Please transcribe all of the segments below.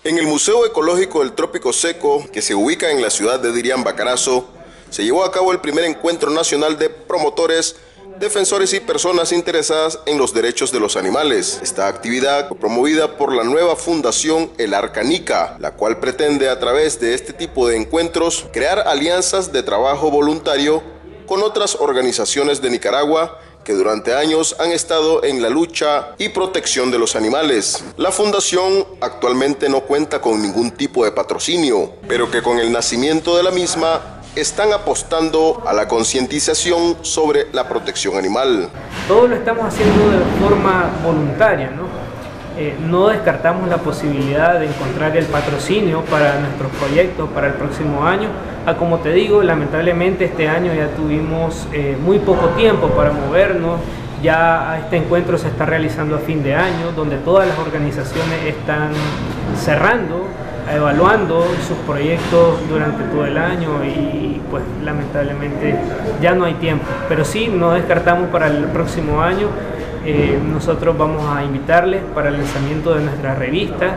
En el Museo Ecológico del Trópico Seco, que se ubica en la ciudad de Diriamba, Carazo, se llevó a cabo el primer encuentro nacional de promotores, defensores y personas interesadas en los derechos de los animales. Esta actividad fue promovida por la nueva fundación El Arcanica, la cual pretende a través de este tipo de encuentros crear alianzas de trabajo voluntario con otras organizaciones de Nicaragua que durante años han estado en la lucha y protección de los animales. La fundación actualmente no cuenta con ningún tipo de patrocinio, pero que con el nacimiento de la misma están apostando a la concientización sobre la protección animal. Todo lo estamos haciendo de forma voluntaria, ¿no? No descartamos la posibilidad de encontrar el patrocinio para nuestros proyectos para el próximo año. Como te digo, lamentablemente este año ya tuvimos muy poco tiempo para movernos. Ya este encuentro se está realizando a fin de año, donde todas las organizaciones están cerrando, evaluando sus proyectos durante todo el año y pues lamentablemente ya no hay tiempo. Pero sí, no descartamos para el próximo año. Nosotros vamos a invitarles para el lanzamiento de nuestra revista.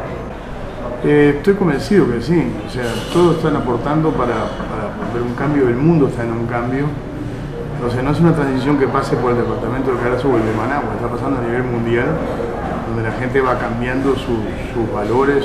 Estoy convencido que sí, o sea, todos están aportando para ver un cambio, el mundo está en un cambio. O sea, no es una transición que pase por el departamento del Carazo o el de Managua, está pasando a nivel mundial, donde la gente va cambiando sus valores,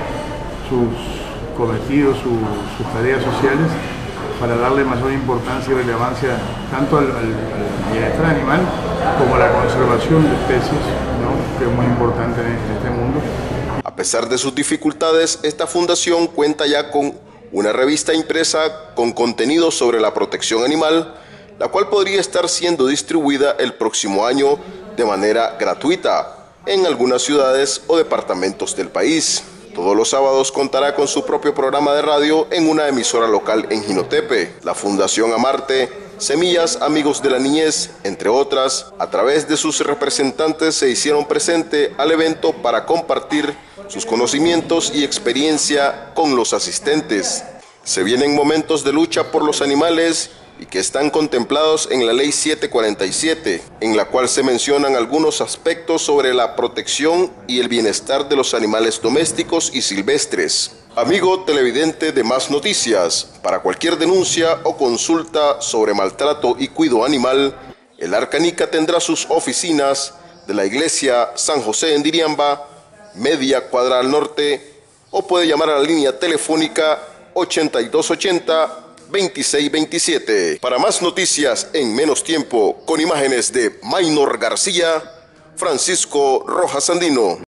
sus cometidos, sus tareas sociales, para darle mayor importancia y relevancia tanto al bienestar animal como a la conservación de especies, ¿no? Que es muy importante en este mundo. A pesar de sus dificultades, esta fundación cuenta ya con una revista impresa con contenido sobre la protección animal, la cual podría estar siendo distribuida el próximo año de manera gratuita en algunas ciudades o departamentos del país. Todos los sábados contará con su propio programa de radio en una emisora local en Jinotepe. La Fundación Amarte, Semillas Amigos de la Niñez, entre otras, a través de sus representantes se hicieron presente al evento para compartir sus conocimientos y experiencia con los asistentes. Se vienen momentos de lucha por los animales y que están contemplados en la Ley 747, en la cual se mencionan algunos aspectos sobre la protección y el bienestar de los animales domésticos y silvestres. Amigo televidente de Más Noticias, para cualquier denuncia o consulta sobre maltrato y cuidado animal, El Arcanica tendrá sus oficinas de la Iglesia San José en Diriamba, Media Cuadra al Norte, o puede llamar a la línea telefónica 8280-2627. Para más noticias en menos tiempo, con imágenes de Maynor García, Francisco Rojas Andino.